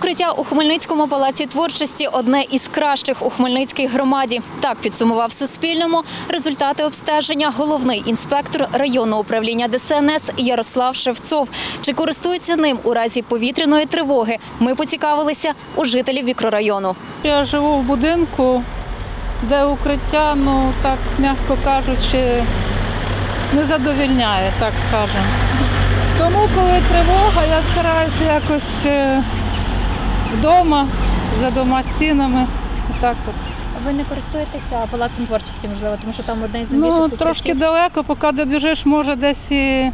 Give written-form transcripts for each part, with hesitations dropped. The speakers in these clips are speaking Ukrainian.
Укриття у Хмельницькому палаці творчості – одне із кращих у Хмельницькій громаді. Так підсумував Суспільному результати обстеження головний інспектор районного управління ДСНС Ярослав Шевцов. Чи користуються ним у разі повітряної тривоги? Ми поцікавилися у жителів мікрорайону. Я живу в будинку, де укриття, так, м'яко кажучи, не задовольняє, так скажемо. Тому, коли тривога, я стараюся якось вдома, за дома стінами. Отак от. Ви не користуєтеся палацом творчості, можливо, тому що там одне із найбільших укриттів? Трошки далеко, поки добіжиш, може десь і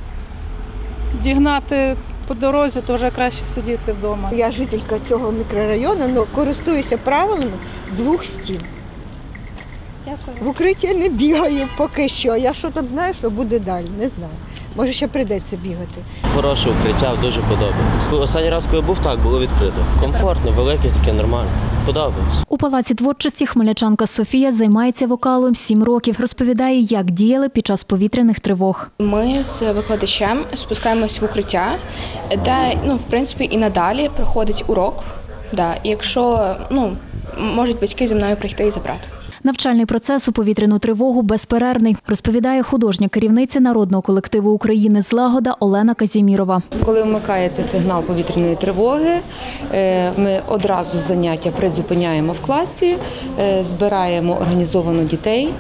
дігнати по дорозі, то вже краще сидіти вдома. Я жителька цього мікрорайону, але користуюся правилами двох стін. Дякую. В укритті не бігаю поки що. Я що там знаю, що буде далі, не знаю. Може, ще прийдеться бігати. Хороше укриття, дуже подобається. Останній раз, коли був, так, було відкрито. Комфортно, велике, таке нормально. Подобається. У палаці творчості хмельничанка Софія займається вокалом 7 років. Розповідає, як діяли під час повітряних тривог. Ми з викладачем спускаємось в укриття, де, в принципі, і надалі проходить урок. І якщо, можуть батьки зі мною прийти і забрати. Навчальний процес у повітряну тривогу безперервний, розповідає художня керівниця народного колективу України «Злагода» Олена Казімірова. Коли вмикається сигнал повітряної тривоги, ми одразу заняття призупиняємо в класі, збираємо організовано дітей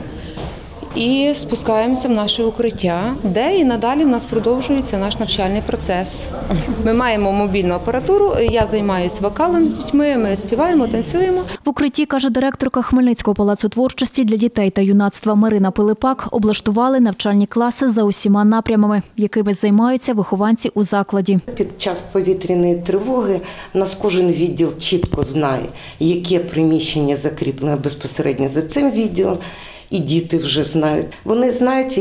і спускаємося в наше укриття, де і надалі в нас продовжується наш навчальний процес. Ми маємо мобільну апаратуру, я займаюся вокалом з дітьми, ми співаємо, танцюємо. В укритті, каже директорка Хмельницького палацу творчості для дітей та юнацтва Марина Пилипак, облаштували навчальні класи за усіма напрямами, якими займаються вихованці у закладі. Під час повітряної тривоги у нас кожен відділ чітко знає, яке приміщення закріплене безпосередньо за цим відділом. І діти вже знають. Вони знають,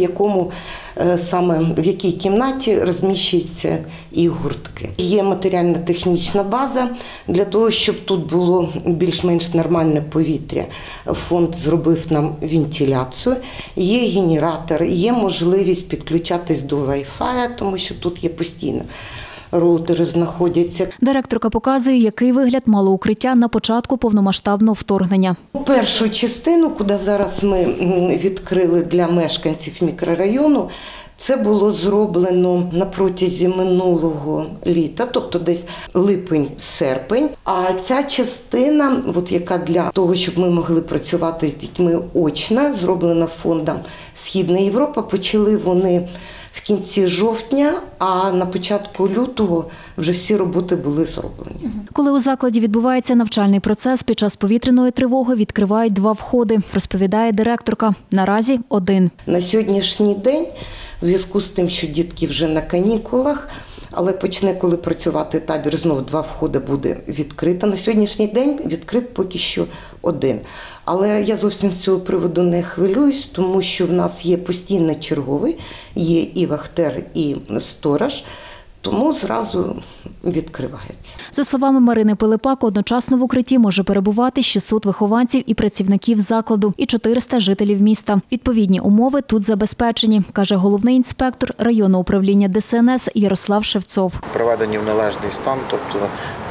в якій кімнаті розміщуються і гуртки. Є матеріально-технічна база для того, щоб тут було більш-менш нормальне повітря. Фонд зробив нам вентиляцію, є генератор, є можливість підключатись до Wi-Fi, тому що тут є постійно. Роутери знаходяться. Директорка показує, який вигляд мало укриття на початку повномасштабного вторгнення. Першу частину, куди зараз ми відкрили для мешканців мікрорайону, це було зроблено на протязі минулого літа, тобто десь липень-серпень. А ця частина, яка для того, щоб ми могли працювати з дітьми очно, зроблена фондом Східна Європа, почали вони в кінці жовтня, а на початку лютого вже всі роботи були зроблені. Коли у закладі відбувається навчальний процес, під час повітряної тривоги відкривають 2 входи, розповідає директорка. Наразі 1. На сьогоднішній день, в зв'язку з тим, що дітки вже на канікулах, але почне, коли працювати табір, знов 2 входи буде відкрито. На сьогоднішній день відкрит поки що 1. Але я зовсім з цього приводу не хвилююсь, тому що в нас є постійно черговий, є і вахтер, і сторож, тому зразу відкривається. За словами Марини Пилипак, одночасно в укритті може перебувати 600 вихованців і працівників закладу і 400 жителів міста. Відповідні умови тут забезпечені, каже головний інспектор районного управління ДСНС Ярослав Шевцов. Приведені в належний стан, тобто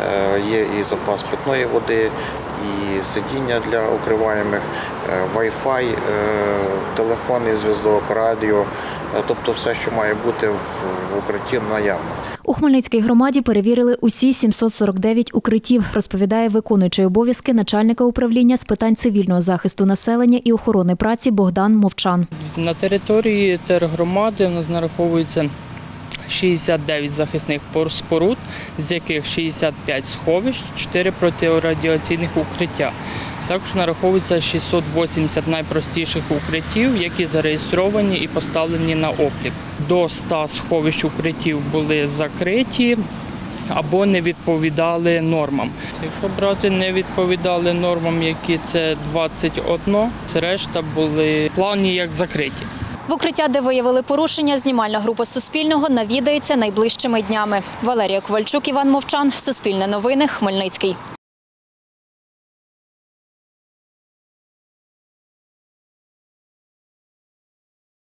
є і запас питної води, і сидіння для укриваємих, Wi-Fi, телефонний зв'язок, радіо, тобто все, що має бути в укритті, наявно. У Хмельницькій громаді перевірили усі 749 укриттів, розповідає виконуючий обов'язки начальника управління з питань цивільного захисту населення і охорони праці Богдан Мовчан. На території тергромади у нас нараховується 69 захисних споруд, з яких 65 сховищ, 4 протирадіаційних укриття. Також нараховується 680 найпростіших укриттів, які зареєстровані і поставлені на облік. До 100 сховищ укриттів були закриті або не відповідали нормам. Якщо брати не відповідали нормам, які це 21, решта були плавні як закриті. В укриття, де виявили порушення, знімальна група Суспільного навідається найближчими днями. Валерія Ковальчук, Іван Мовчан, Суспільне новини, Хмельницький.